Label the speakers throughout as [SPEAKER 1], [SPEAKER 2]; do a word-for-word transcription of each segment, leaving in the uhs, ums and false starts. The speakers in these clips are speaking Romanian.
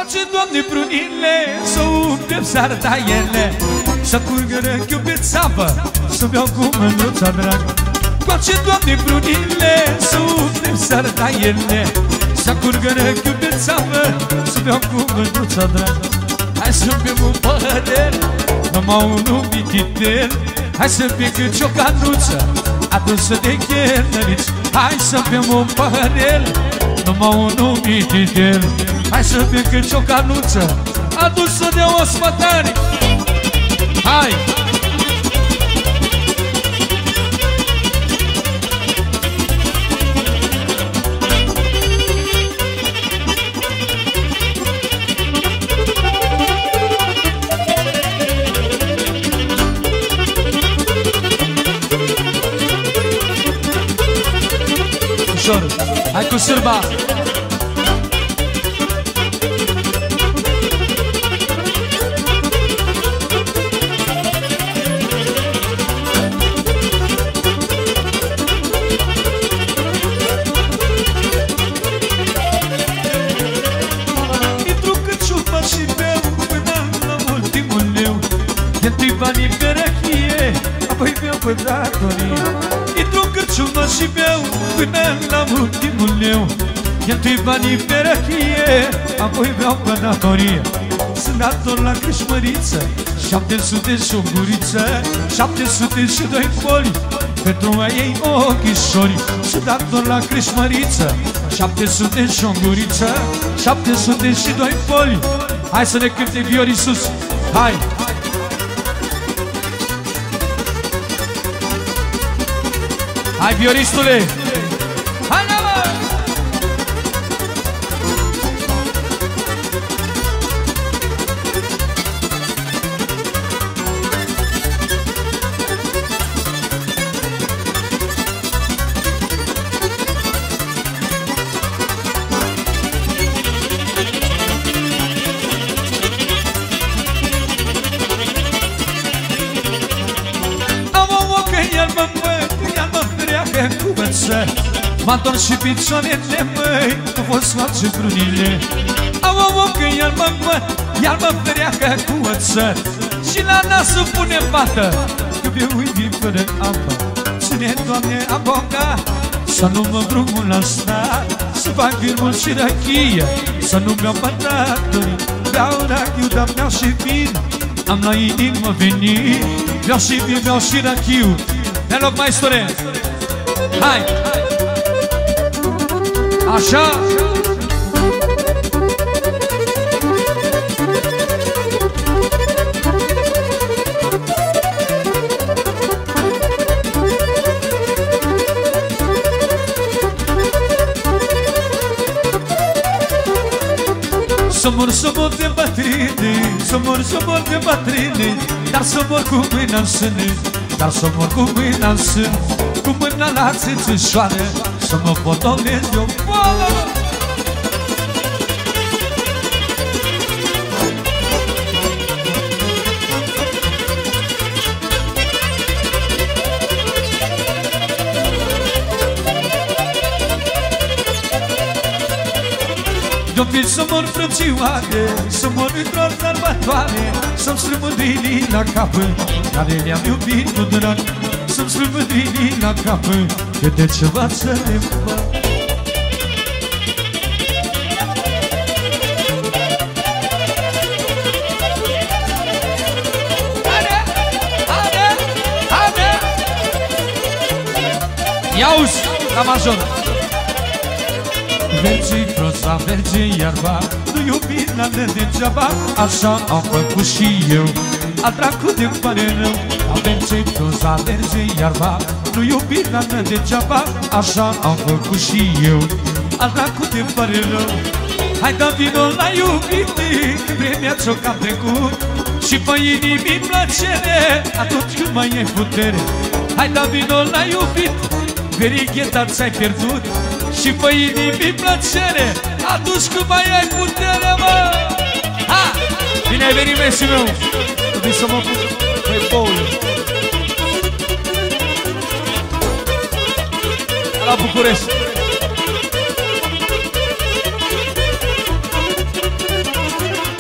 [SPEAKER 1] Coace, Doamne, prunile, să umplem sardaiele, să curgă răchiul pe țapă, să beau cu mândruța dragă. Coace, Doamne, prunile, să umplem sardaiele, să curgă răchiul pe țapă, să beau cu mândruța dragă. Hai să bem un păhărel, numai unul mititel, hai să bem cât o canuță adusă de chelnăriți. Hai să bem un păhărel, numai unul mititel, hai să bem cât o canuță adusă de ospătari. Hai! Hai cu sârba! Intru căciupa și beau până la ultimul leu, cheltui banii pe răchie, apoi beau pe datorie. Intru căciupa și beau până la ultimul leu, cheltui banii pe răchie, apoi beau pe datorie. Sunt dator la Crâșmăriță, șapte sute și o guriță, șapte sute și doi foli, pentru a ei ochișori. Sunt dator la Crâșmăriță, șapte sute și o guriță, șapte sute și doi foli. Hai să ne cânte viorii sus, hai! Hai, vioristule! Hai, mă! Am o mocă, iar mă măc, iar mă freacă cu băță, m-a întors și picioarele, măi, că fost face prunile. Am o mocă, iar mă măc, iar mă freacă cu băță, și la nasul pune pată, că beau din fără apă. Ține, Doamne, aboca, să nu mă drumul la stat, să fac virmul și răchie, să nu beau pătaturi. Beau rachiu, dar beau și vin, am la inimă venit, beau și vin, beau și rachiu. Dă loc, maestore! Hai! Așa! Să mor, să mor de bătrâne, să mor, să mor de bătrâne, dar să mor cu mâna în sâne, dar să mor cu mâna în sân, cu mâna la țâțâșoară, să mă potolesc de o boală. Eu vin să mor frățioare, să mor într-o sărbătoare, să-mi strâng mândrinii la capă, care le-am iubit cu drag. Să-mi strâng mândrinii la capă, că de ceva să le fac. Haide, haide, haide! Ia-uzi, la major! Verge-i proza, verge-i iarba, nu iubirea de degeaba, așa am făcut și eu, a dracu de pare rău. Verge-i proza, verge-i iarba, nu iubirea de degeaba, așa am făcut și eu, a dracu de pare rău. Hai, da vino la iubire, că vremea ți-o cam trecut, și pe inimii plăcere, atunci când mai e putere. Hai, da vino la iubit, verigheta ți-ai pierdut, și pe inimii plăcere, atunci când mai ai putere, mă! Ha! Bine ai venit, Messi meu! Trebuie să mă pun pe boule. La București!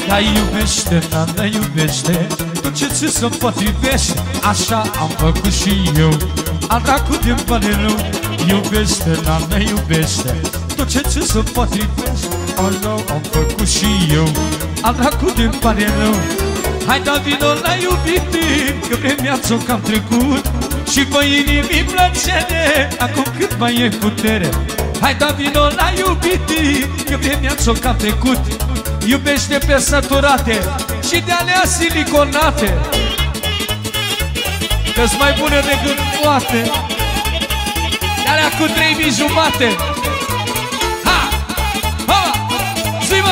[SPEAKER 1] Dar iubește, nana, iubește tot ce ți se potrivește. Așa am făcut și eu, al dracu de-mi pare rău. Iubește, nana, iubește tot ce ți se potrivește. Așa am făcut și eu, al dracu de-mi pare rău. Hai da vino la iubite, că vremea ți-o cam trecut și pe inimii plăcere, acum cât mai e putere. Hai da vino la iubite, că vremea ți-o cam trecut. Iubește pe săturate și de alea siliconate, că-s mai bune decât toate, de alea cu trei mii jumate. Ha! Ha! Zi-mă!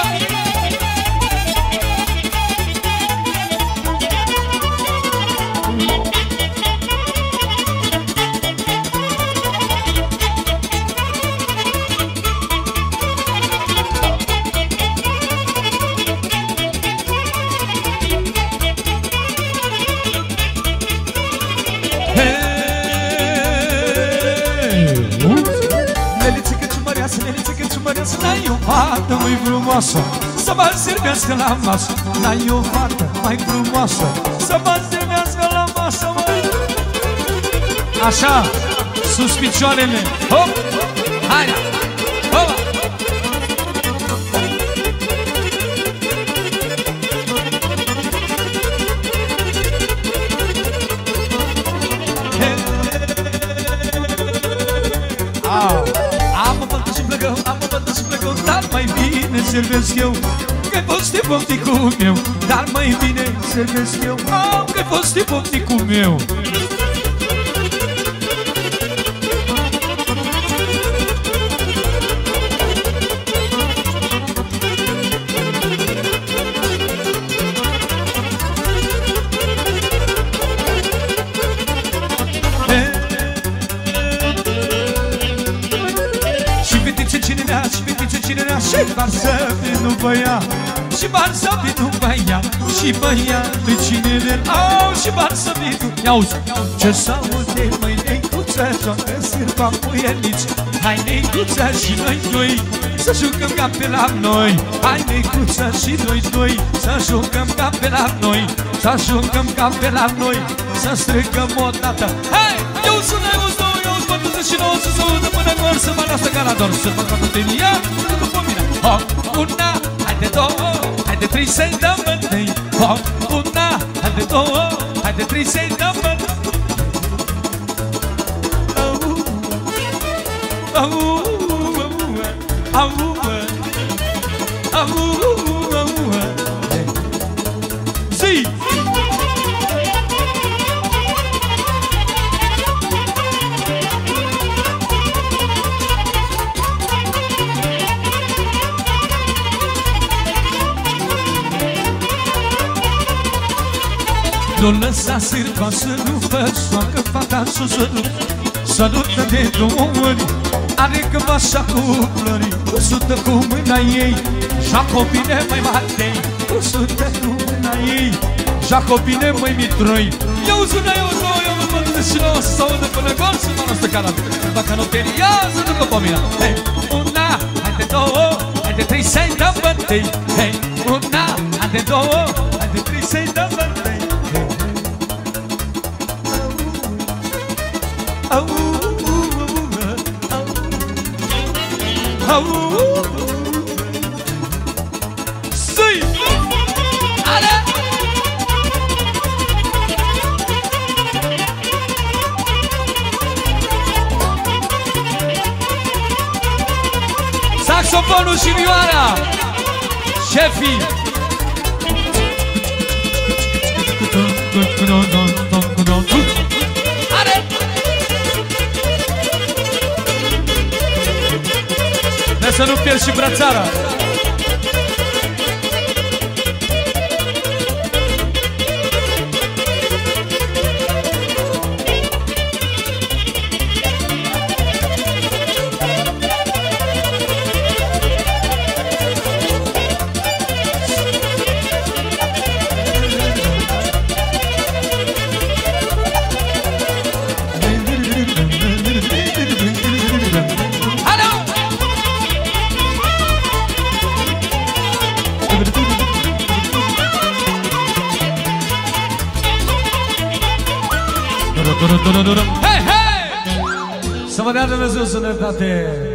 [SPEAKER 1] N-ai o fată mai frumoasă să mă servească la masă. N-ai o fată mai frumoasă să mă servească la masă, măi. Așa, sus picioarele, hop, hai, hop. Dar mai bine servesc eu, că-i fost pofticul meu. Dar mai bine servesc eu, oh, că-i fost pofticul meu. Și varsă vinul băia, și varsă vinul băia, și băiatul cinele, au, și varsă vinul. Ia-uzi, ce s-aude, măi, neicuță, joacă sârba muielici. Hai, neicuță, și noi doi să jucăm ca pe la noi. Hai, neicuță, și noi doi să jucăm ca pe la noi. Să jucăm ca pe la noi, să strigăm o dată. Hai, eu sună, eu sună, eu sună, bătuță și nouă să se udă până gol, să mă lasă ca la dor, să mă facă pe mine, să mă mine. Hop, una, hai de două, hai de trei să-i dăm întâi. Hop, una, hai de două, hai de trei să-i dăm întâi. Au, au, au, au, au, zi! Nu lăsa sârba să rupă, soacă fata să sărut. Salută de două ori, are cămașa cu flori. Cusută cu mâna ei, Jacobine mai matei. Cusută cu mâna ei, Jacobine mai mitroi. Eu sună, eu sună, eu mă mădă și nu o să s-audă până gol, să mă lasă ca la mine. Dacă nu peria, să ducă pe mine. Hei, una, hai de două, hai de trei să-i dăm întâi. Hei, una, hai de două, hai de trei să-i dăm întâi. Au, au, au, zi! Ale! Saxofonul și vioara, șefii! Ale! Să nu pierzi și brățara. Hei, hei! Să vă dea Dumnezeu sănătate!